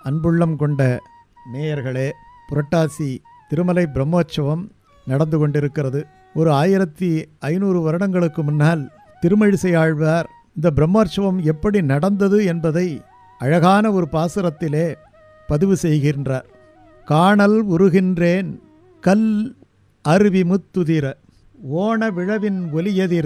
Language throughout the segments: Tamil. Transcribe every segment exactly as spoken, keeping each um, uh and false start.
அன்புள்ளம் கொண்ட நேயர்களே, புரட்டாசி திருமலை பிரம்மோற்சவம் நடந்து கொண்டிருக்கிறது. ஒரு ஆயிரத்தி ஐநூறு வருடங்களுக்கு முன்னால் திருமழிசை ஆழ்வார் இந்த பிரம்மோற்சவம் எப்படி நடந்தது என்பதை அழகான ஒரு பாசுரத்திலே பதிவு செய்கின்றார். காணல் உருகின்றேன் கல் அருவி முத்துதிர ஓண விழவின் ஒலியதிர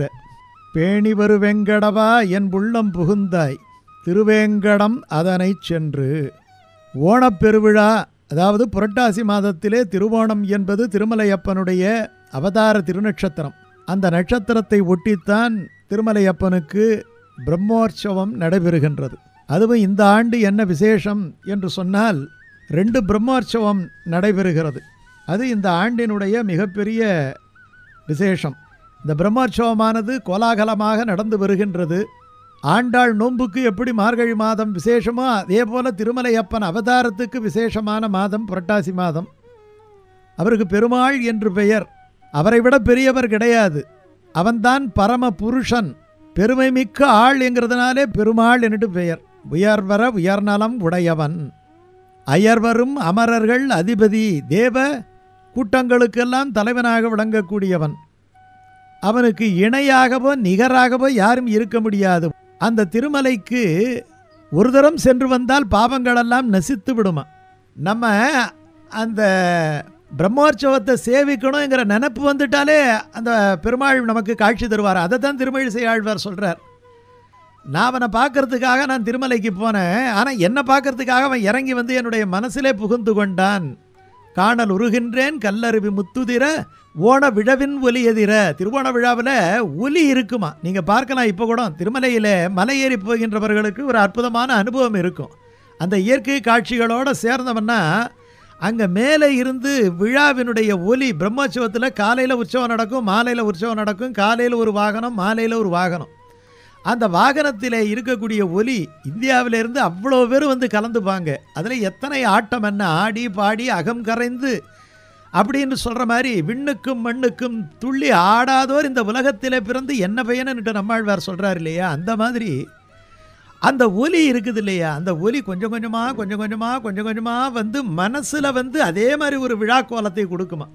பேணிவரு வெங்கடவா என் உள்ளம் புகுந்தாய் திருவேங்கடம் அதனை சென்று. ஓணப்பெருவிழா, அதாவது புரட்டாசி மாதத்திலே திருவோணம் என்பது திருமலையப்பனுடைய அவதார திருநட்சத்திரம். அந்த நட்சத்திரத்தை ஒட்டித்தான் திருமலையப்பனுக்கு பிரம்மோற்சவம் நடைபெறுகின்றது. அதுவும் இந்த ஆண்டு என்ன விசேஷம் என்று சொன்னால், ரெண்டு பிரம்மோற்சவம் நடைபெறுகிறது. அது இந்த ஆண்டினுடைய மிகப்பெரிய விசேஷம். இந்த பிரம்மோற்சவமானது கோலாகலமாக நடந்து வருகின்றது. ஆண்டாள் நோன்புக்கு எப்படி மார்கழி மாதம் விசேஷமோ அதே போல திருமலையப்பன் அவதாரத்துக்கு விசேஷமான மாதம் புரட்டாசி மாதம். அவருக்கு பெருமாள் என்று பெயர். அவரை விட பெரியவர் கிடையாது. அவன்தான் பரம புருஷன், பெருமை மிக்க ஆள் என்கிறதுனாலே பெருமாள் என்று பெயர். உயர்வர உயர்நலம் உடையவன், அயர்வரும் அமரர்கள் அதிபதி, தேவ கூட்டங்களுக்கெல்லாம் தலைவனாக விளங்கக்கூடியவன். அவனுக்கு இணையாகவோ நிகராகவோ யாரும் இருக்க முடியாது. அந்த திருமலைக்கு ஒரு தரம் சென்று வந்தால் பாவங்களெல்லாம் நசித்து விடுமா. நம்ம அந்த பிரம்மோற்சவத்தை சேவிக்கணுங்கிற நினைப்பு வந்துட்டாலே அந்த பெருமாள் நமக்கு காட்சி தருவார். அதை தான் திருமழிசை ஆழ்வார் சொல்கிறார். நான் அவனை பார்க்கறதுக்காக நான் திருமலைக்கு போனேன், ஆனால் என்னை பார்க்கறதுக்காக அவன் இறங்கி வந்து என்னுடைய மனசிலே புகுந்து கொண்டான். காணல் உருகின்றேன் கல்லருவி முத்துதிர ஓண விழவின் ஒலி எதிர. திருவோண விழாவில் ஒலி இருக்குமா, நீங்கள் பார்க்கலாம். இப்போ கூட திருமலையில் மலை ஏறி போகின்றவர்களுக்கு ஒரு அற்புதமான அனுபவம் இருக்கும். அந்த இயற்கை காட்சிகளோடு சேர்ந்தவன்னா அங்கே மேலே இருந்து விழாவினுடைய ஒலி, பிரம்மோற்சவத்தில் காலையில் உற்சவம் நடக்கும், மாலையில் உற்சவம் நடக்கும். காலையில் ஒரு வாகனம், மாலையில் ஒரு வாகனம். அந்த வாகனத்தில் இருக்கக்கூடிய ஒலி இந்தியாவிலேருந்து அவ்வளோ பேர் வந்து கலந்துப்பாங்க. அதில் எத்தனை ஆட்டம் என்ன, ஆடி பாடி அகம் கரைந்து அப்படின்னு சொல்கிற மாதிரி விண்ணுக்கும் மண்ணுக்கும் துள்ளி ஆடாதோர் இந்த உலகத்தில் பிறந்து என்ன பையனுன்னுட்டு நம்மாழ்வார் சொல்கிறார் இல்லையா. அந்த மாதிரி அந்த ஒலி இருக்குது இல்லையா. அந்த ஒலி கொஞ்சம் கொஞ்சமாக கொஞ்சம் கொஞ்சமாக கொஞ்சம் கொஞ்சமாக வந்து மனசில் வந்து அதே மாதிரி ஒரு விழா கோலத்தை கொடுக்குமா.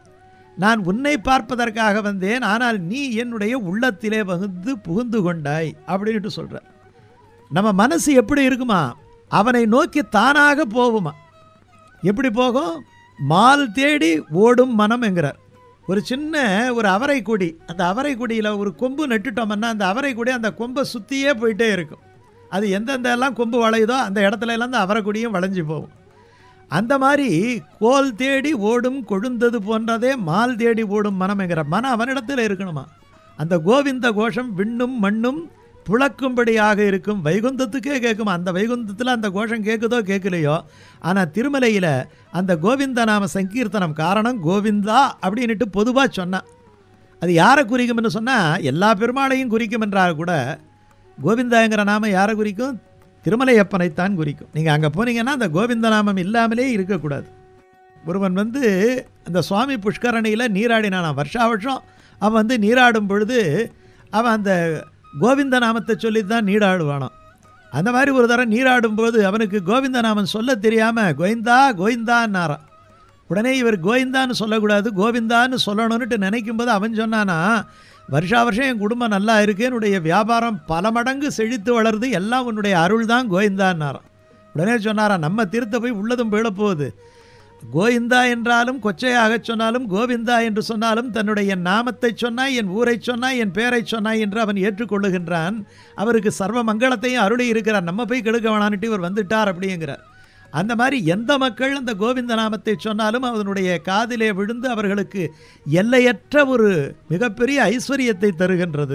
நான் உன்னை பார்ப்பதற்காக வந்தேன், ஆனால் நீ என்னுடைய உள்ளத்திலே வந்து புகுந்து கொண்டாய் அப்படின்ட்டு சொல்கிறார். நம்ம மனசு எப்படி இருக்குமா, அவனை நோக்கி தானாக போகுமா. எப்படி போகும், மால் தேடி ஓடும் மனம் என்கிறார். ஒரு சின்ன ஒரு அவரை கொடி, அந்த அவரை கொடியில் ஒரு கொம்பு நட்டுட்டோம்னா அந்த அவரை கொடி அந்த கொம்பை சுற்றியே போயிட்டே இருக்கும். அது எந்தெந்த எல்லாம் கொம்பு வளையுதோ அந்த இடத்துல எல்லாம் அந்த அவரை கொடியும் வளைஞ்சி போகும். அந்த மாதிரி கோல் தேடி ஓடும் கொழுந்தது போன்றதே மால் தேடி ஓடும் மனம் என்கிற மனம் அவனிடத்தில் இருக்கணுமா. அந்த கோவிந்த கோஷம் விண்ணும் மண்ணும் புழக்கும்படியாக இருக்கும். வைகுந்தத்துக்கே கேட்குமா. அந்த வைகுந்தத்தில் அந்த கோஷம் கேட்குதோ கேட்கலையோ, ஆனால் திருமலையில் அந்த கோவிந்த நாம சங்கீர்த்தனம், காரணம் கோவிந்தா அப்படின்ட்டு பொதுவாக சொன்னான். அது யாரை குறிக்கும்னு சொன்னால் எல்லா பெருமாளையும் குறிக்கும் என்றால் கூட கோவிந்தாங்கிற நாமம் யாரை குறிக்கும், திருமலையப்பனைத்தான் குறிக்கும். நீங்கள் அங்கே போனீங்கன்னா அந்த கோவிந்த நாமம் இல்லாமலே இருக்கக்கூடாது. ஒருவன் வந்து அந்த சுவாமி புஷ்கரணியில் நீராடினான். வருஷா வருஷம் அவன் வந்து நீராடும் பொழுது அவன் அந்த கோவிந்த நாமத்தை சொல்லி தான் நீராடுவானான். அந்த மாதிரி ஒரு தரம் நீராடும்போது அவனுக்கு கோவிந்த நாமம் சொல்ல தெரியாமல் கோவிந்தா கோவிந்தான்னாரான். உடனே இவர் கோவிந்தான்னு சொல்லக்கூடாது, கோவிந்தான்னு சொல்லணும்னுட்டு நினைக்கும்போது அவன் சொன்னானா, வருஷா வருஷம் என் குடும்பம் நல்லா இருக்கு, என்னுடைய வியாபாரம் பல மடங்கு செழித்து வளருது, எல்லாம் உன்னுடைய அருள் தான் கோவிந்தான்னாரான். உடனே சொன்னாரான், நம்ம திருத்த போய் உள்ளதும் போயிட போகுது. கோவிந்தா என்றாலும் கொச்சையாக சொன்னாலும் கோவிந்தா என்று சொன்னாலும் தன்னுடைய நாமத்தை சொன்னாய், என் ஊரை சொன்னாய், என் பேரை சொன்னாய் என்று அவன் ஏற்றுக்கொள்ளுகின்றான். அவருக்கு சர்வ மங்களத்தையும் அருளி இருக்கிறார். நம்ம போய் கெடுக்க வேணான்ட்டு இவர் வந்துட்டார் அப்படிங்கிறார். அந்த மாதிரி எந்த மக்கள் அந்த கோவிந்த நாமத்தை சொன்னாலும் அதனுடைய காதிலே விழுந்து அவர்களுக்கு எல்லையற்ற ஒரு மிகப்பெரிய ஐஸ்வர்யத்தை தருகின்றது.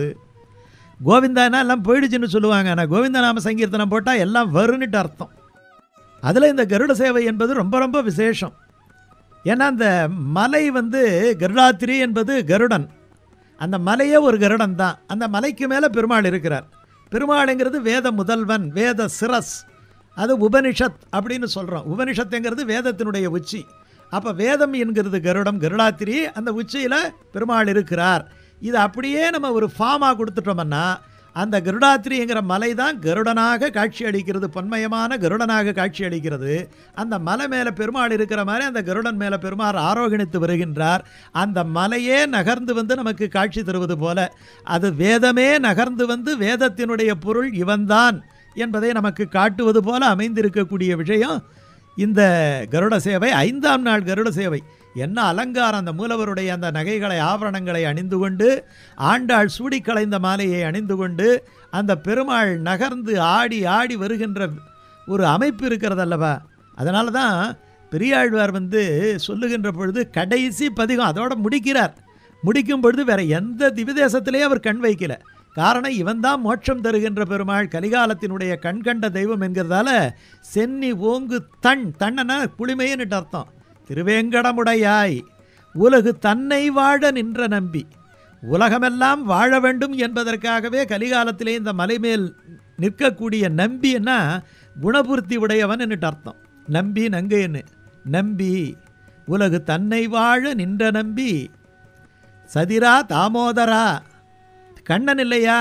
கோவிந்தானா எல்லாம் போயிடுச்சுன்னு சொல்லுவாங்க, ஆனால் கோவிந்த நாம சங்கீர்த்தனம் போட்டால் எல்லாம் வருன்னுட்டு அர்த்தம். அதில் இந்த கருட சேவை என்பது ரொம்ப ரொம்ப விசேஷம். ஏன்னா அந்த மலை வந்து கருடாத்திரி என்பது கருடன், அந்த மலையே ஒரு கருடன் தான். அந்த மலைக்கு மேலே பெருமாள் இருக்கிறார். பெருமாளுங்கிறது வேத முதல்வன், வேத சிரஸ். அது உபனிஷத் அப்படின்னு சொல்கிறோம். உபனிஷத்துங்கிறது வேதத்தினுடைய உச்சி. அப்போ வேதம் என்கிறது கருடம், கருடாத்திரி, அந்த உச்சியில் பெருமாள் இருக்கிறார். இது அப்படியே நம்ம ஒரு ஃபார்மாக கொடுத்துட்டோம்னா அந்த கருடாத்திரிங்கிற மலை தான் கருடனாக காட்சி அளிக்கிறது, பொன்மயமான கருடனாக காட்சி அளிக்கிறது. அந்த மலை மேலே பெருமாள் இருக்கிற மாதிரி அந்த கருடன் மேலே பெருமாள் ஆரோகணித்து வருகின்றார். அந்த மலையே நகர்ந்து வந்து நமக்கு காட்சி தருவது போல அது வேதமே நகர்ந்து வந்து வேதத்தினுடைய பொருள் இவன்தான் என்பதை நமக்கு காட்டுவது போல அமைந்திருக்கக்கூடிய விஷயம் இந்த கருட சேவை. ஐந்தாம் நாள் கருட சேவை என்ன அலங்காரம்! அந்த மூலவருடைய அந்த நகைகளை ஆபரணங்களை அணிந்து கொண்டு, ஆண்டாள் சூடி களைந்த மாலையை அணிந்து கொண்டு, அந்த பெருமாள் நகர்ந்து ஆடி ஆடி வருகின்ற ஒரு அமைப்பு இருக்கிறது அல்லவா? அதனால தான் பெரியாழ்வார் வந்து சொல்லுகின்ற பொழுது கடைசி பதிகம் அதோட முடிக்கிறார். முடிக்கும் பொழுது வேற எந்த திவ்யதேசத்திலேயே அவர் கண் வைக்கல. காரணம், இவன் தான் மோட்சம் தருகின்ற பெருமாள், கலிகாலத்தினுடைய கண் கண்ட தெய்வம் என்கிறதால சென்னி ஓங்கு தன் தன்னன குளிமைன்னு அர்த்தம். திருவேங்கடமுடையாய் உலகு தன்னை வாழ நின்ற நம்பி, உலகமெல்லாம் வாழ வேண்டும் என்பதற்காகவே கலிகாலத்திலே இந்த மலைமேல் நிற்கக்கூடிய நம்பின்னா குணபூர்த்தி உடையவன் என்று அர்த்தம். நம்பி நங்கைன்னு நம்பி உலகு தன்னை வாழ நின்ற நம்பி சதிரா தாமோதரா, கண்ணன் இல்லையா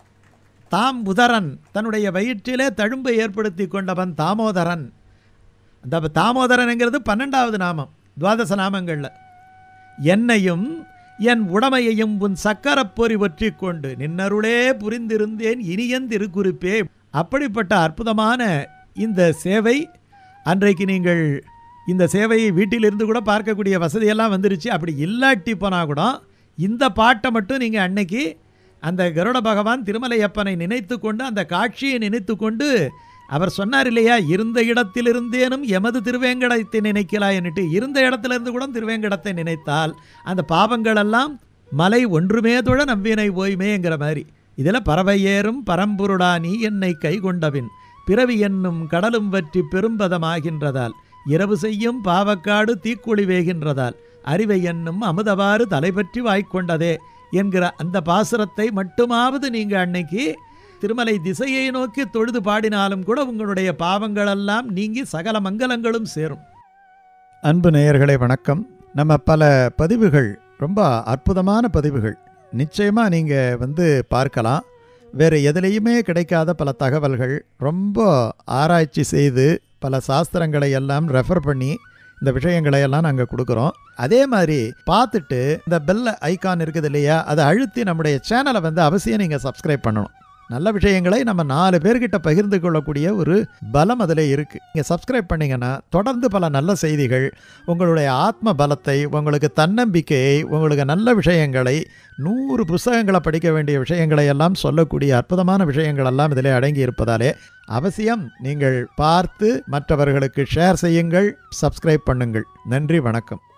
தாம் உதரன், தன்னுடைய வயிற்றிலே தழும்பை ஏற்படுத்தி கொண்டவன் தாமோதரன். அந்த தாமோதரன்ங்கிறது பன்னெண்டாவது நாமம் துவாதச நாமங்களில். என்னையும் என் உடமையையும் உன் சக்கரப்பொறி ஒற்றி கொண்டு நின்னருளே புரிந்திருந்தேன் இனியன் திருக்குறிப்பே. அப்படிப்பட்ட அற்புதமான இந்த சேவை அன்றைக்கு நீங்கள் இந்த சேவையை வீட்டிலிருந்து கூட பார்க்கக்கூடிய வசதியெல்லாம் வந்துருச்சு. அப்படி இல்லாட்டி போனால் கூட இந்த பாட்டை மட்டும் நீங்கள் அன்னைக்கு அந்த கருட பகவான் திருமலையப்பனை நினைத்து கொண்டு அந்த காட்சியை நினைத்து கொண்டு அவர் சொன்னார் இல்லையா, இருந்த இடத்திலிருந்தேனும் எமது திருவேங்கடத்தை நினைக்கலாம் என்னட்டு. இருந்த இடத்திலிருந்து கூட திருவேங்கடத்தை நினைத்தால் அந்த பாவங்களெல்லாம் மலை ஒன்றுமே தொழ நம்பினை ஓய்மேங்கிற மாதிரி. இதில் பறவையேறும் பரம்பொருடா நீ என்னை கை கொண்டபின் பிறவி என்னும் கடலும் வற்றி பெரும்பதமாகின்றதால் இரவு செய்யும் பாவக்காடு தீக்குழி வேகின்றதால் அறிவை என்னும் அமுதவாறு தலைபற்றி வாய்க்கொண்டதே என்கிற அந்த பாசுரத்தை மட்டுமாவது நீங்கள் அன்னைக்கு திருமலை திசையை நோக்கி தொழுது பாடினாலும் கூட உங்களுடைய பாவங்களெல்லாம் நீங்கி சகல மங்கலங்களும் சேரும். அன்பு நேயர்களே வணக்கம். நம்ம பல பதிவுகள், ரொம்ப அற்புதமான பதிவுகள், நிச்சயமாக நீங்கள் வந்து பார்க்கலாம். வேறு எதுலேயுமே கிடைக்காத பல தகவல்கள், ரொம்ப ஆராய்ச்சி செய்து பல சாஸ்திரங்களை எல்லாம் ரெஃபர் பண்ணி இந்த விஷயங்களை எல்லாம் நாங்கள் கொடுக்குறோம். அதே மாதிரி பார்த்துட்டு இந்த பெல் ஐக்கான் இருக்குது இல்லையா, அதை அழுத்தி நம்முடைய சேனலை வந்து அவசியம் நீங்கள் சப்ஸ்கிரைப் பண்ணணும். நல்ல விஷயங்களை நம்ம நாலு பேர்கிட்ட பகிர்ந்து கொள்ளக்கூடிய ஒரு பலம் அதில் இருக்குது. நீங்கள் சப்ஸ்கிரைப் பண்ணிங்கன்னா தொடர்ந்து பல நல்ல செய்திகள், உங்களுடைய ஆத்ம பலத்தை, உங்களுக்கு தன்னம்பிக்கையை, உங்களுக்கு நல்ல விஷயங்களை, நூறு புஸ்தகங்களை படிக்க வேண்டிய விஷயங்களை எல்லாம் சொல்லக்கூடிய அற்புதமான விஷயங்கள் எல்லாம் இதில் அடங்கி இருப்பதாலே அவசியம் நீங்கள் பார்த்து மற்றவர்களுக்கு ஷேர் செய்யுங்கள், சப்ஸ்கிரைப் பண்ணுங்கள். நன்றி, வணக்கம்.